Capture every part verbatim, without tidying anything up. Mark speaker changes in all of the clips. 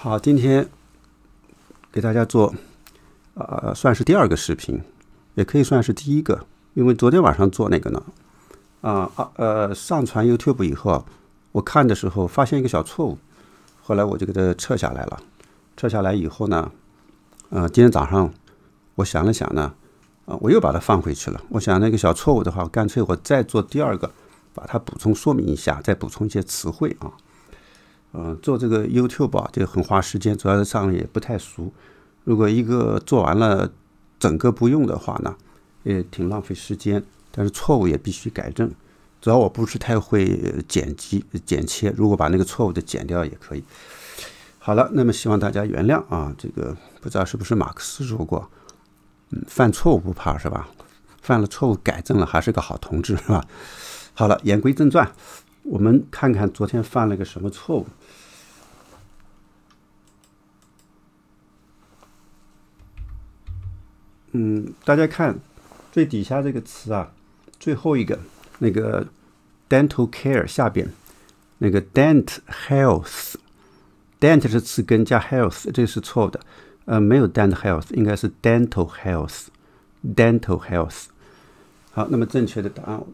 Speaker 1: 好，今天给大家做，呃，算是第二个视频，也可以算是第一个，因为昨天晚上做那个呢，啊、呃、呃，上传 YouTube 以后，我看的时候发现一个小错误，后来我就给它撤下来了。撤下来以后呢，呃，今天早上我想了想呢，啊、呃，我又把它放回去了。我想那个小错误的话，干脆我再做第二个，把它补充说明一下，再补充一些词汇啊。嗯、呃，做这个 YouTube 啊，就很花时间，主要是上面也不太熟。如果一个做完了整个不用的话呢，也挺浪费时间。但是错误也必须改正。主要我不是太会剪辑、剪切，如果把那个错误的剪掉也可以。好了，那么希望大家原谅啊。这个不知道是不是马克思说过，嗯，犯错误不怕是吧？犯了错误改正了还是个好同志是吧？好了，言归正传，我们看看昨天犯了个什么错误。嗯，大家看最底下这个词啊，最后一个那个 dental care 下边那个 dent health， dent 是词根加 health， 这是错的，呃，没有 dent health， 应该是 dental health， dental health。好，那么正确的答案，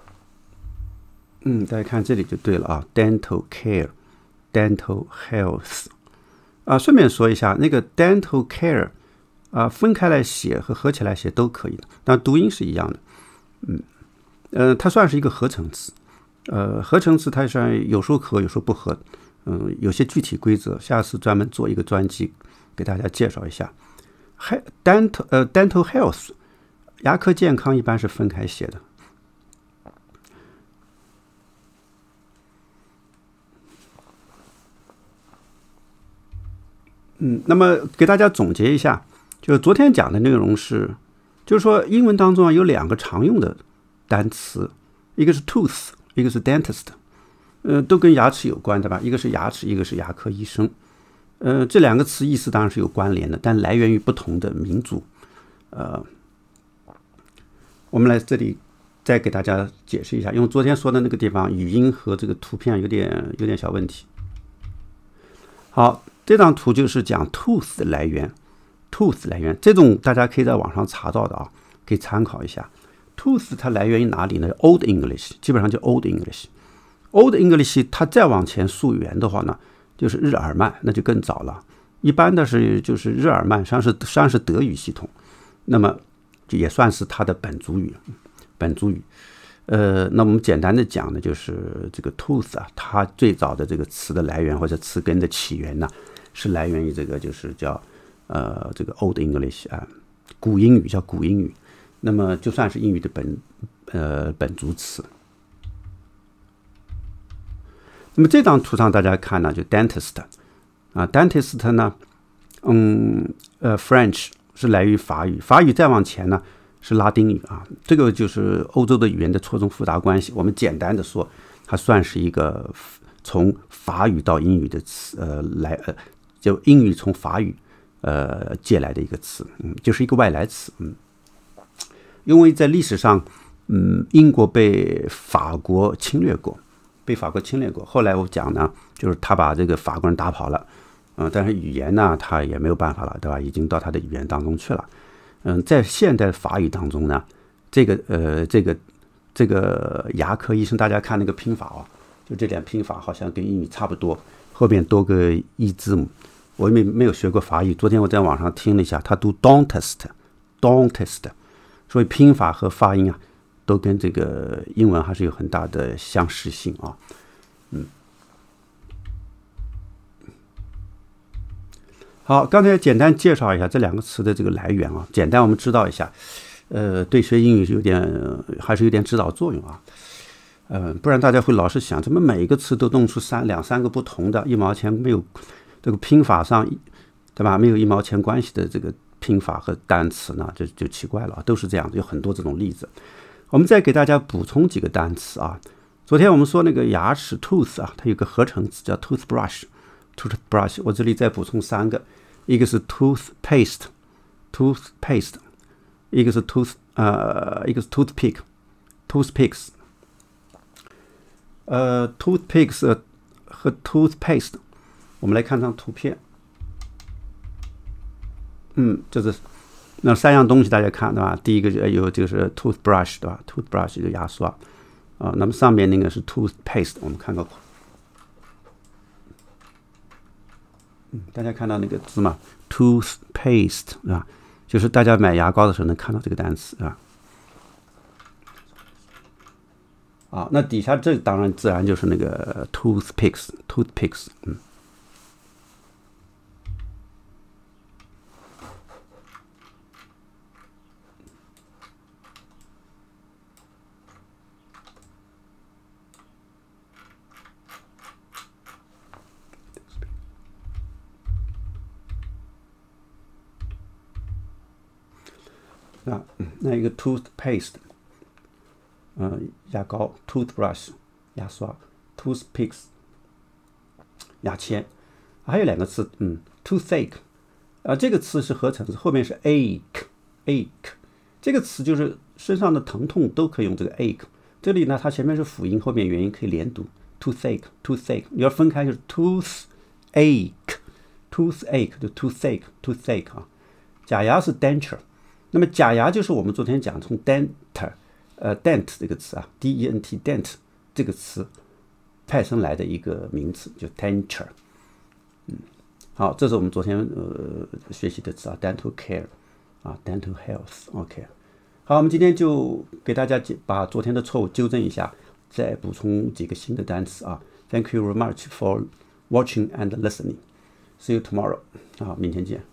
Speaker 1: 嗯，大家看这里就对了啊 ，dental care， dental health。啊，顺便说一下，那个 dental care。啊，分开来写和合起来写都可以的，但读音是一样的。嗯，呃，它算是一个合成词。呃，合成词它算有时候合，有时候不合。嗯，有些具体规则，下次专门做一个专辑给大家介绍一下。dental 呃 dental health， 牙科健康一般是分开写的。嗯，那么给大家总结一下。就是昨天讲的内容是，就是说英文当中啊有两个常用的单词，一个是 tooth， 一个是 dentist， 呃，都跟牙齿有关的吧？一个是牙齿，一个是牙科医生。呃，这两个词意思当然是有关联的，但来源于不同的民族。呃，我们来这里再给大家解释一下，因为昨天说的那个地方语音和这个图片有点有点小问题。好，这张图就是讲 tooth 的来源。tooth 来源，这种大家可以在网上查到的啊，可以参考一下。tooth 它来源于哪里呢 ？Old English， 基本上就 Old English。Old English 它再往前溯源的话呢，就是日耳曼，那就更早了。一般的是就是日耳曼，实际上是实际上是德语系统，那么就也算是它的本族语，本族语。呃，那我们简单的讲呢，就是这个 tooth 啊，它最早的这个词的来源或者词根的起源呢，是来源于这个就是叫。呃，这个 Old English 啊，古英语叫古英语，那么就算是英语的本呃本族词。那么这张图上大家看呢，就 dentist 啊 ，dentist 呢，嗯呃 French 是来于法语，法语再往前呢是拉丁语啊，这个就是欧洲的语言的错综复杂关系。我们简单的说，它算是一个从法语到英语的词，呃来呃，就英语从法语。呃，借来的一个词，嗯，就是一个外来词，嗯，因为在历史上，嗯，英国被法国侵略过，被法国侵略过。后来我讲呢，就是他把这个法国人打跑了，嗯，但是语言呢，他也没有办法了，对吧？已经到他的语言当中去了，嗯，在现代法语当中呢，这个呃，这个这个牙科医生，大家看那个拼法啊，就这点拼法好像跟英语差不多，后边多个一字母。我没没有学过法语，昨天我在网上听了一下，他读 dentist，dentist， 所以拼法和发音啊，都跟这个英文还是有很大的相似性啊。嗯，好，刚才简单介绍一下这两个词的这个来源啊，简单我们知道一下，呃，对学英语是有点还是有点指导作用啊。呃，不然大家会老是想，怎么每一个词都弄出三两三个不同的，一毛钱没有。这个拼法上，对吧？没有一毛钱关系的这个拼法和单词呢，就就奇怪了，都是这样的，有很多这种例子。我们再给大家补充几个单词啊。昨天我们说那个牙齿 tooth 啊，它有个合成词叫 toothbrush，toothbrush。我这里再补充三个，一个是 toothpaste，toothpaste， 一个是 tooth 呃，一个是 toothpick，toothpicks。呃 ，toothpicks 和 toothpaste。我们来看张图片， 嗯，就是那三样东西大家看对吧？第一个有就是 toothbrush 对吧 ？toothbrush 就是牙刷啊，那么上面那个是 toothpaste， 我们看个。嗯，大家看到那个字嘛 ，toothpaste 啊，就是大家买牙膏的时候能看到这个单词啊。啊，那底下这当然自然就是那个 toothpicks，toothpicks， 嗯。啊，那一个 toothpaste， 嗯、呃，牙膏 toothbrush， 牙刷 toothpicks， 牙签，还有两个词，嗯 toothache， 啊，这个词是合成词，后面是 ache ache， 这个词就是身上的疼痛都可以用这个 ache， 这里呢它前面是辅音，后面元音可以连读 toothache toothache， 你要分开就是 toothache toothache 就 toothache toothache 啊，假牙是 denture。那么假牙就是我们昨天讲从 dent， 呃 dent 这个词啊 ，d e n t dent 这个词派生来的一个名词，就 denture。嗯，好，这是我们昨天呃学习的词啊 ，dental care 啊 ，dental health。OK， 好，我们今天就给大家把昨天的错误纠正一下，再补充几个新的单词啊。Thank you very much for watching and listening. See you tomorrow. 好，明天见。